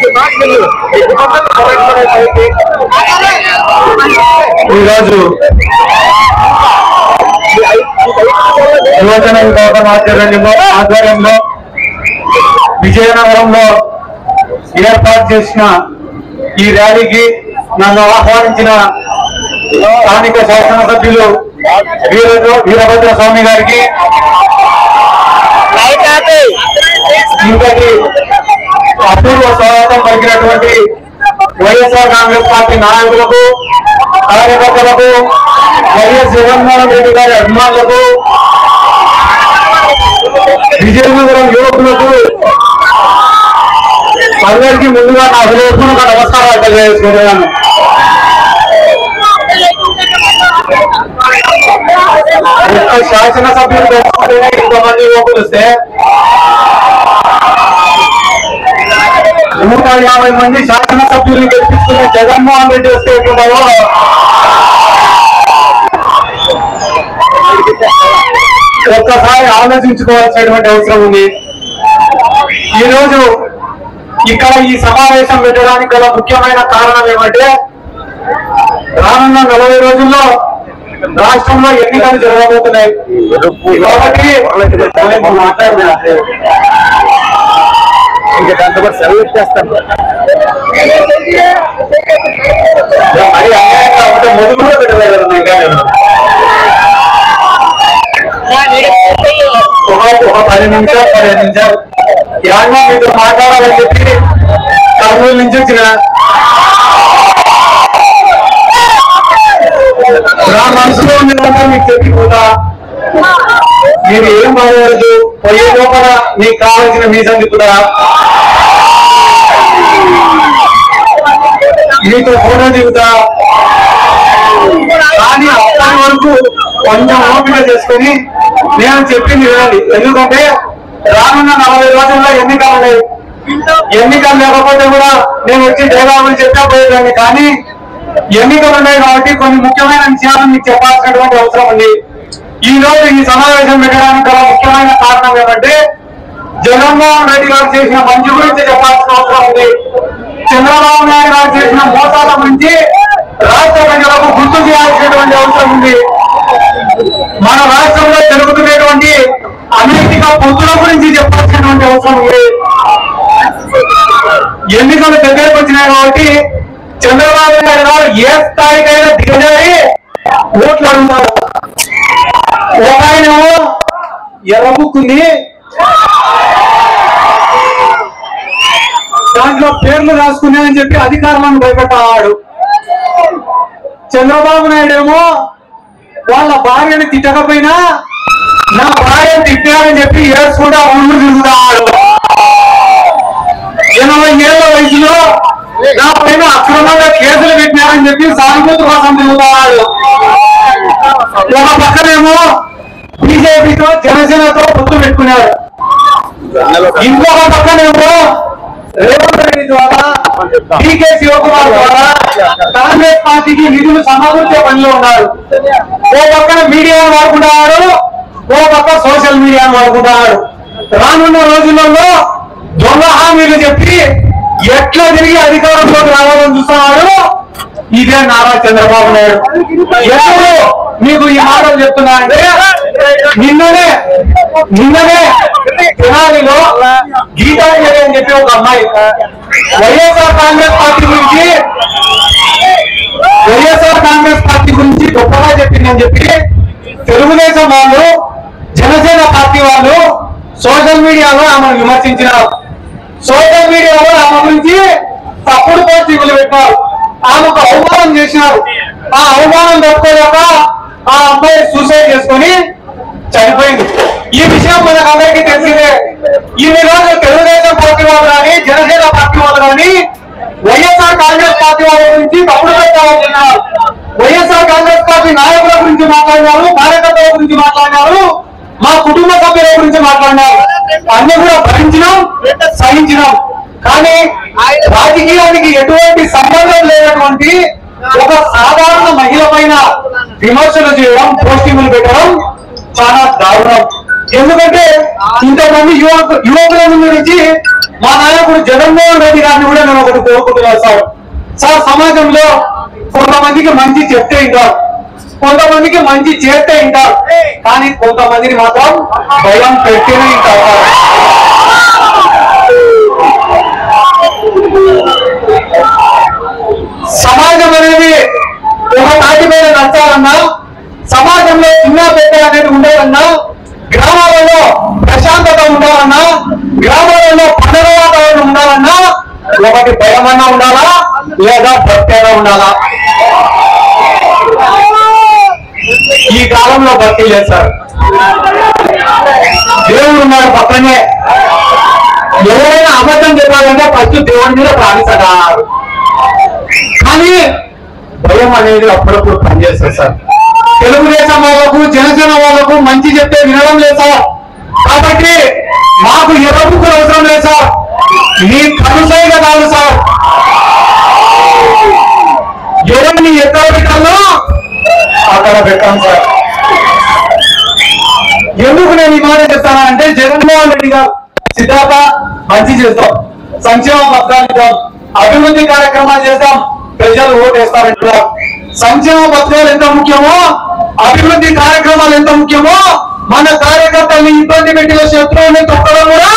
ఈరోజు యువజన విభాగం ఆధ్వర్యంలో విజయనగరంలో ఏర్పాటు చేసిన ఈ ర్యాలీకి నన్ను ఆహ్వానించిన స్థానిక శాసనసభ్యులు వీరభద్ర స్వామి గారికి, ఇంతటి అపూర్వ స్వాగతం పలికినటువంటి వైఎస్ఆర్ కాంగ్రెస్ పార్టీ నాయకులకు, కార్యకర్తలకు, వైఎస్ జగన్మోహన్ రెడ్డి గారి అభిమానులకు, విజయనగరం యువకులకు అందరికీ ముందుగా నా హృదయపూర్వక నమస్కారాలు తెలియజేసుకుంటున్నాను. శాసనసభ్యులు తెలుసుకుంటేనే ఇంతమంది యువకులు వస్తే 150 మంది శాసనసభ్యులు గెలిపిస్తున్న జగన్మోహన్ రెడ్డి వస్తే ఎట్లుంటారో ఒక్కసారి ఆలోచించుకోవాల్సినటువంటి అవసరం ఉంది. ఈరోజు ఇక్కడ ఈ సమావేశం పెట్టడానికి గల ముఖ్యమైన కారణం ఏమంటే, రానున్న 40 రోజుల్లో రాష్ట్రంలో ఎన్నికలు జరగబోతున్నాయి. కాబట్టి సెలవు చేస్తాను. మరి అన్యాయంగా ఉంటే మొదలు కూడా పెట్టలేదు. ఒక 10 నిమిషాలు 15 నిమిషాలు యాడ్మా మీతో మాట్లాడాలని చెప్పి కర్నూలు నుంచి వచ్చిన నా మనసులో ఉండేదంతా మీకు చెప్పిపోతా. మీరు ఏం బాగోదు, పోయే లోపల మీకు కావాల్సిన మీసం తిప్పుతా, మీతో ఫోటో దిగుతా. కానీ అప్పటి వరకు కొంచెం ఓపిక చేసుకుని నేను చెప్పింది వినాలి. ఎందుకంటే రానున్న 40 రోజుల్లో ఎన్నికలు ఉన్నాయి. ఎన్నికలు లేకపోతే కూడా నేను వచ్చి జయబాబుని చెప్పకపోయేదాన్ని. కానీ ఎన్నికలు ఉన్నాయి కాబట్టి కొన్ని ముఖ్యమైన విషయాలు మీకు చెప్పాల్సినటువంటి అవసరం ఉంది. ఈ రోజు ఈ సమావేశం పెట్టడానికి గల ముఖ్యమైన కారణం ఏమంటే, జగన్మోహన్ రెడ్డి గారు చేసిన మంచి గురించి చెప్పాల్సిన అవసరం ఉంది. చంద్రబాబు నాయుడు గారు చేసిన మోసాల గురించి రాష్ట్ర ప్రజలకు గుర్తు చేయాల్సినటువంటి అవసరం ఉంది. మన రాష్ట్రంలో జరుగుతున్నటువంటి అనైతిక పొత్తుల గురించి చెప్పాల్సినటువంటి అవసరం ఉంది. ఎన్నికలు దగ్గరకు వచ్చినాయి కాబట్టి చంద్రబాబు నాయుడు గారు ఏ స్థాయికైనా దిగజారి ఓట్లు అడుగుతారు. ఒక ఆయన ఎర్రబుక్కుంది, దాంట్లో పేర్లు రాసుకున్నాయని చెప్పి అధికారులను భయపెట్టాడు. చంద్రబాబు నాయుడు ఏమో వాళ్ళ భార్యని తిట్టకపోయినా నా భార్యను తిట్టారని చెప్పి ఏడ్చుకుంటా ఊళ్ళు తిరుగుతాడు. 80 ఏళ్ల వయసులో నా పైన అక్రమంగా కేసులు పెట్టినారని చెప్పి సానుభూతి కోసం తిరుగుతాడు. ఒక పక్కనేమో బీజేపీతో జనసేనతో పొత్తు పెట్టుకున్నాడు. ఇంకొక పక్కనేమో రేవంత్ రెడ్డి ద్వారా, డీకే శివకుమార్ ద్వారా కాంగ్రెస్ పార్టీకి నిధులు సమకూర్చే పనిలో ఉన్నారు. ఓ పక్కన మీడియాను వాడుకుంటున్నాడు, ఓ పక్క సోషల్ మీడియాను వాడుకుంటున్నాడు. రానున్న రోజులలో దొంగ హామీలు చెప్పి ఎట్లా తిరిగి అధికారంలోకి రావాలని చూస్తున్నాడు ఇదే నారా చంద్రబాబు నాయుడు. ఎప్పుడు మీకు ఈ మాటలు చెప్తున్నా అంటే, నిన్ననే తెనాలిలో గీతాంజలి అని చెప్పి ఒక అమ్మాయి వైఎస్ఆర్ కాంగ్రెస్ పార్టీ గురించి గొప్పగా చెప్పిందని చెప్పి తెలుగుదేశం వాళ్ళు, జనసేన పార్టీ వాళ్ళు సోషల్ మీడియాలో ఆమెను విమర్శించినారు. సోషల్ మీడియాలో ఆమె గురించి తప్పుడు పోస్టింగ్లు పెట్టారు, ఆమెకు అవమానం చేసినారు. ఆ అవమానం తట్టుకోలేక ఆ అమ్మాయి సూసైడ్ చేసుకుని చనిపోయింది. ఈ విషయం మనకు అందరికీ తెలిసిందే. ఇన్ని రోజులు తెలుగుదేశం పార్టీ వాళ్ళు కానీ, జనసేన పార్టీ వాళ్ళు కానీ వైఎస్ఆర్ కాంగ్రెస్ పార్టీ వాళ్ళ గురించి తప్పుడు పెట్టాలనుకున్నారు. వైఎస్ఆర్ కాంగ్రెస్ పార్టీ నాయకుల గురించి మాట్లాడినారు, కార్యకర్తల గురించి మాట్లాడినారు, మా కుటుంబ సభ్యుల గురించి మాట్లాడినారు. అన్ని కూడా భరించినాం, సహించినాం. కానీ రాజకీయానికి ఎటువంటి సంబంధం లేనటువంటి ఒక సాధారణ మహిళ పైన విమర్శలు చేయడం, పోస్టింగులు పెట్టడం చాలా దారుణం. ఎందుకంటే ఇంతమంది యువకుల ముందు నుంచి మా నాయకుడు జగన్మోహన్ రెడ్డి గారిని కూడా నేను ఒకటి కోరుకుంటున్నాను సార్. సార్, సమాజంలో కొంతమందికి మంచి చెప్తే ఉంటారు, కొంతమందికి మంచి చేస్తే ఉంటారు, కానీ కొంతమందిని మాత్రం భయం పెట్టేనే ఉంటారు. సమాజం అనేది ఒక తాటి మీద నచ్చాలన్నా, సమాజంలో చిన్న పెద్ద అనేది ఉండాలన్నా, గ్రామాలలో ప్రశాంతత ఉండాలన్నా, గ్రామాలలో పండుగ వాతావరణం ఉండాలన్నా ఒకటి భయమన్నా ఉండాలా లేదా భక్తైనా ఉండాలా? ఈ కాలంలో భక్తి లేదు సార్. దేవుడు ఉన్నాడు పక్కనే. ఎవరైనా అబద్ధం చెప్పాలంటే ఫస్ట్ దేవుడి మీద ప్రార్థిస్తారు. కానీ భయం అనేది అప్పుడప్పుడు పనిచేస్తుంది సార్. తెలుగుదేశం వాళ్ళకు జనసేన వాళ్ళకు మంచి చెప్తే వినడం లేదు సార్. కాబట్టి మాకు ఎర్రబుక్కులు అవసరం లేదు సార్, మీ కనుసైగా కాదు సార్. ఎవరిని ఎక్కడ పెట్టాలో అక్కడ పెట్టాం సార్. ఎందుకు నేను ఈ మాట చెప్తానంటే, జగన్మోహన్ రెడ్డి గారు సిద్ధార్థ మంచి చేస్తాం, సంక్షేమ పథకాలు ఇద్దాం, అభివృద్ధి కార్యక్రమాలు చేద్దాం, ప్రజలు ఓటేస్తారంటున్నారు. సంక్షేమ పథకాలు ఎంత ముఖ్యమో, అభివృద్ధి కార్యక్రమాలు ఎంత ముఖ్యమో, మన కార్యకర్తల్ని ఇబ్బంది పెట్టిన శత్రువుని తొక్కడం కూడా,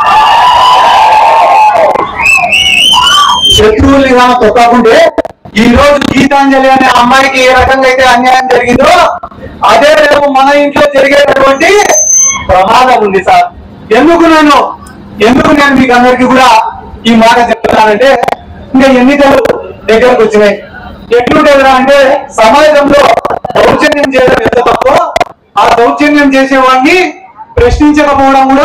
శత్రువుల్ని కానీ తొక్కకుంటే ఈ రోజు గీతాంజలి అనే అమ్మాయికి ఏ రకంగా అయితే అన్యాయం జరిగిందో అదే రేపు మన ఇంట్లో జరిగేటటువంటి ప్రమాదం ఉంది సార్. ఎందుకు నేను మీకు అందరికీ కూడా ఈ మాట చెప్తానంటే, ఇంకా ఎన్నికలు దగ్గరకు వచ్చినాయి. ఎట్లుంటేదిరా అంటే, సమాజంలో దౌర్జన్యం చేయడం ఎంత తప్పో ఆ దౌర్జన్యం చేసేవాడిని ప్రశ్నించకపోవడం కూడా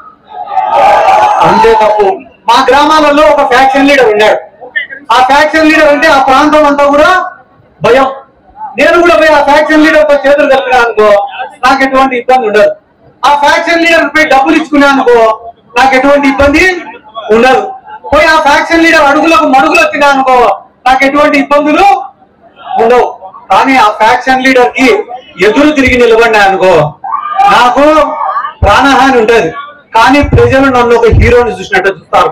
అంతే తప్పు. మా గ్రామాలలో ఒక ఫ్యాక్షన్ లీడర్ ఉన్నాడు. ఆ ఫ్యాక్షన్ లీడర్ అంటే ఆ ప్రాంతం అంతా కూడా భయం. నేను కూడా పోయి ఆ ఫ్యాక్షన్ లీడర్ తో చేతులు కలిపినా అనుకో నాకు ఎటువంటి ఇబ్బంది ఉండదు. ఆ ఫ్యాక్షన్ లీడర్ పై డబ్బులు ఇచ్చుకున్నా అనుకో నాకు ఎటువంటి ఇబ్బంది ఉండదు. పోయి ఆ ఫ్యాక్షన్ లీడర్ అడుగులకు మడుగులు వచ్చినా అనుకో నాకు ఎటువంటి ఇబ్బందులు ఉండవు. కానీ ఆ ఫ్యాక్షన్ లీడర్ కి ఎదురు తిరిగి నిలబడినా అనుకో నాకు ప్రాణహాని ఉంటది. కానీ ప్రజలు నన్ను ఒక హీరోని చూసినట్టు చూస్తారు.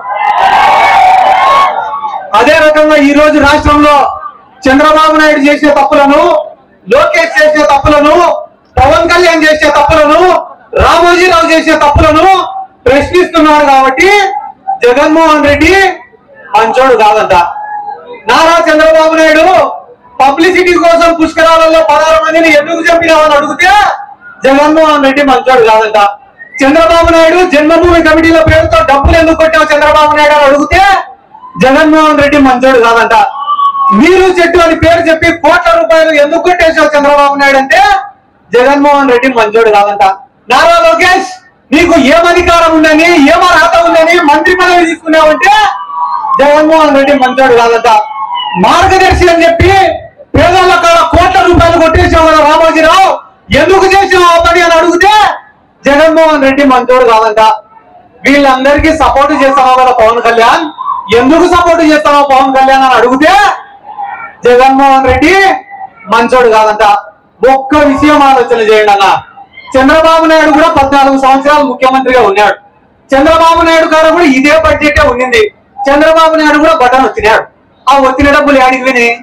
అదే రకంగా ఈ రోజు రాష్ట్రంలో చంద్రబాబు నాయుడు చేసే తప్పులను, లోకేష్ చేసే తప్పులను, పవన్ కళ్యాణ్ చేసే తప్పులను, రామోజీరావు చేసే తప్పులను ప్రశ్నిస్తున్నారు. కాబట్టి జగన్మోహన్ రెడ్డి మంచోడు కాదంట. నారా చంద్రబాబు నాయుడు పబ్లిసిటీ కోసం పుష్కరాలలో 16 మందిని ఎందుకు చంపినామని అడిగితే జగన్మోహన్ రెడ్డి మంచోడు కాదంట. చంద్రబాబు నాయుడు జన్మభూమి కమిటీల పేరుతో డబ్బులు ఎందుకు కొట్టావు చంద్రబాబు నాయుడు అని అడిగితే జగన్మోహన్ రెడ్డి మంచోడు కాదంట. మీరు చెట్టు అని పేరు చెప్పి కోట్ల రూపాయలు ఎందుకు కొట్టేసావు చంద్రబాబు నాయుడు అంటే జగన్మోహన్ రెడ్డి మంచోడు కాదంట. నారా లోకేష్ నీకు ఏం అధికారం ఉందని, ఏం అర్హత ఉందని మంత్రి పదవి తీసుకున్నావంటే జగన్మోహన్ రెడ్డి మంచోడు కాదంట. మార్గదర్శి అని చెప్పి పేదల కాడ కోట్ల రూపాయలు కొట్టేసావు కదా రామోజీరావు, ఎందుకు చేసావు ఆ పని అని అడిగితే జగన్మోహన్ రెడ్డి మంచోడు కాదంట. వీళ్ళందరికీ సపోర్ట్ చేస్తావు కదా పవన్ కళ్యాణ్, ఎందుకు సపోర్ట్ చేస్తావో పవన్ కళ్యాణ్ అని అడిగితే జగన్మోహన్ రెడ్డి మంచోడు కాదంట. ఒక్క విషయం ఆలోచన చేయండి అన్న, చంద్రబాబు నాయుడు కూడా 14 సంవత్సరాలు ముఖ్యమంత్రిగా ఉన్నాడు. చంద్రబాబు నాయుడు గారు కూడా ఇదే బడ్జెటే ఉండింది. చంద్రబాబు నాయుడు కూడా బటన్ వచ్చినాడు. ఆ వచ్చిన డబ్బులు ఏడికి పోయినాయి?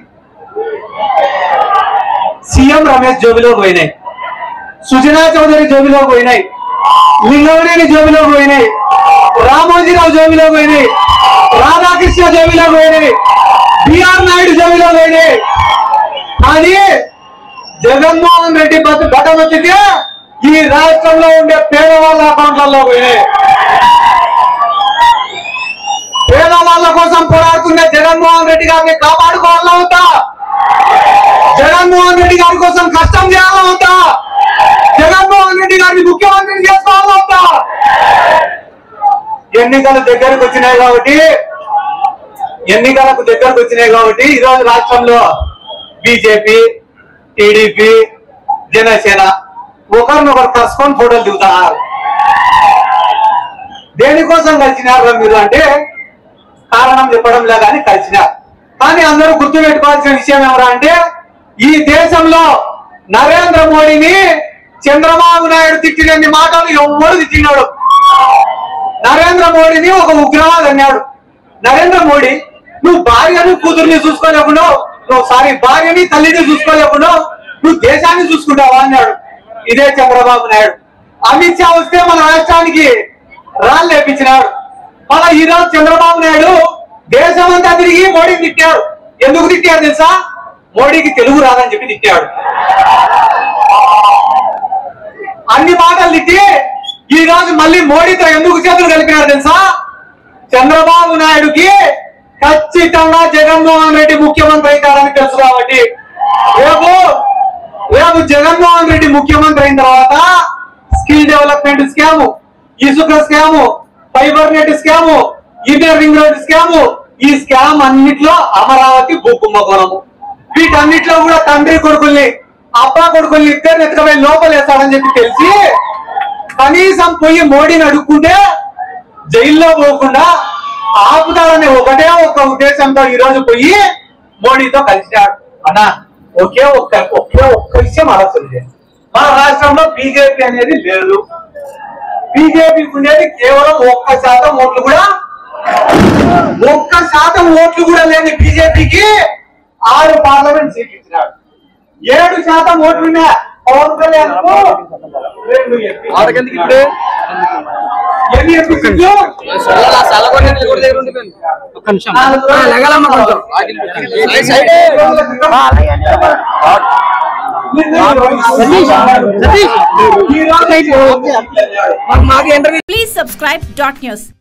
సీఎం రమేష్ జోబిలోకి పోయినాయి, సుజనా చౌదరి జోబిలోకి పోయినాయి, లింగవనేని జోబిలోకి పోయినాయి, రామోజీరావు జోబిలోకి పోయినాయి, రాధాకృష్ణ జోబిలోకి పోయినాయి, బిఆర్ నాయుడు జోబిలోకి పోయినాయి. కానీ జగన్మోహన్ రెడ్డి బటన్ వచ్చితే ఈ రాష్ట్రంలో ఉండే పేదవాళ్ళ అకౌంట్లలో పోయినాయి. పేదవాళ్ళ కోసం పోరాడుతున్న జగన్మోహన్ రెడ్డి గారిని కాపాడుకోవాలా అవుతా, జగన్మోహన్ రెడ్డి గారి కోసం కష్టం చేయాలా అవుతా, జగన్మోహన్ రెడ్డి గారిని ముఖ్యమంత్రిని చేసుకోవాలా అవుతా. ఎన్నికలకు దగ్గరకు వచ్చినాయి కాబట్టి ఈరోజు రాష్ట్రంలో బీజేపీ, టీడీపీ, జనసేన ఒకరినొకరు కలుసుకొని ఫోటోలు దిగుతున్నారు. దేనికోసం కలిసినారు మీరు అంటే కారణం చెప్పడంలే కానీ కలిసినారు. కానీ అందరూ గుర్తుపెట్టుకోవాల్సిన విషయం ఎవరా అంటే, ఈ దేశంలో నరేంద్ర మోడీని చంద్రబాబు నాయుడు తిట్టినన్ని మాటలు ఎవరు తిట్టినాడు. నరేంద్ర మోడీని ఒక ఉగ్రవాది అన్నాడు. నరేంద్ర మోడీ నువ్వు భార్యను కూతుర్ని చూసుకోలేకుండా, భార్యని తల్లిని చూసుకోలేకుండా నువ్వు దేశాన్ని చూసుకుంటావా అన్నాడు. ఇదే చంద్రబాబు నాయుడు. అమిత్ షా వస్తే మన రాష్ట్రానికి రాళ్ళు లేపించినాడు. మన ఈరోజు చంద్రబాబు నాయుడు దేశమంతా తిరిగి మోడీని తిట్టాడు. ఎందుకు తిట్టాడు తెలుసా? మోడీకి తెలుగు రాదని చెప్పి తిట్టాడు. అన్ని మాటలు తిట్టి ఈ రోజు మళ్ళీ మోడీతో ఎందుకు చేతులు కలిపినాడు తెలుసా? చంద్రబాబు నాయుడుకి ఖచ్చితంగా జగన్మోహన్ రెడ్డి ముఖ్యమంత్రి అవుతారని తెలుసు కాబట్టి రేపు జగన్మోహన్ రెడ్డి ముఖ్యమంత్రి అయిన తర్వాత స్కిల్ డెవలప్మెంట్ స్కాము, ఇసుక scam, fibre net scam, inner ring road scam, ఈ స్కామ్ అన్నిట్లో అమరావతి భూకుంభకోణము. వీటన్నిట్లో కూడా తండ్రి కొడుకుల్ని అబ్బా కొడుకుల్ని ఇద్దరిని ఎత్తుకపోయి లోపలేస్తాడని చెప్పి తెలిసి కనీసం పోయి మోడీని అడుక్కుంటే జైల్లో పోకుండా ఆపుతాడనే ఒకటే ఒక్క ఉద్దేశంతో ఈ రోజు పోయి మోడీతో కలిశాడు. అన్నా ఒకే ఒక్క విషయం ఆలోచన, మన రాష్ట్రంలో బీజేపీ అనేది లేదు. బీజేపీకి ఉండేది కేవలం 1% ఓట్లు కూడా, 1% ఓట్లు కూడా లేని బీజేపీకి 6 పార్లమెంట్ సీట్లు ఇచ్చినాడు. 7% ఓట్లు ఉన్నా పవన్ కళ్యాణ్ కు 2 ఎంపీ సీట్లు. Please subscribe .news.